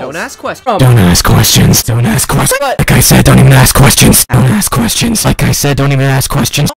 Don't ask questions. Don't ask questions. Don't ask questions. What? Like I said, don't even ask questions. Don't ask questions. Like I said, don't even ask questions.